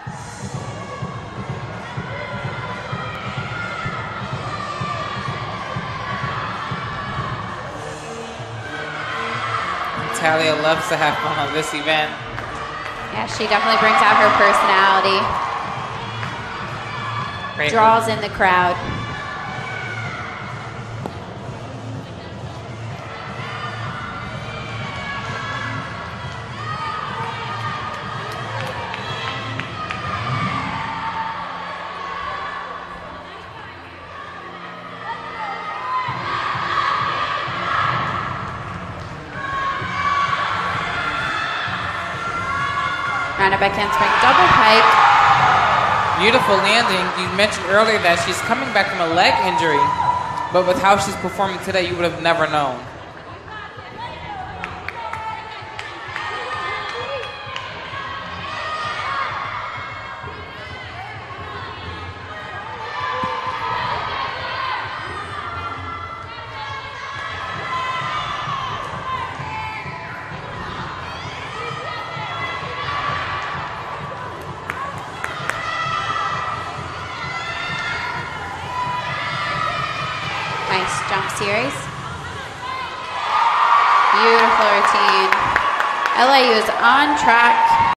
Talia loves to have fun on this event. Yeah, she definitely brings out her personality. Great Draws in the crowd. Rounded back handspring, double pike. Beautiful landing. You mentioned earlier that she's coming back from a leg injury, but with how she's performing today, you would have never known. Nice jump series. Beautiful routine. LIU is on track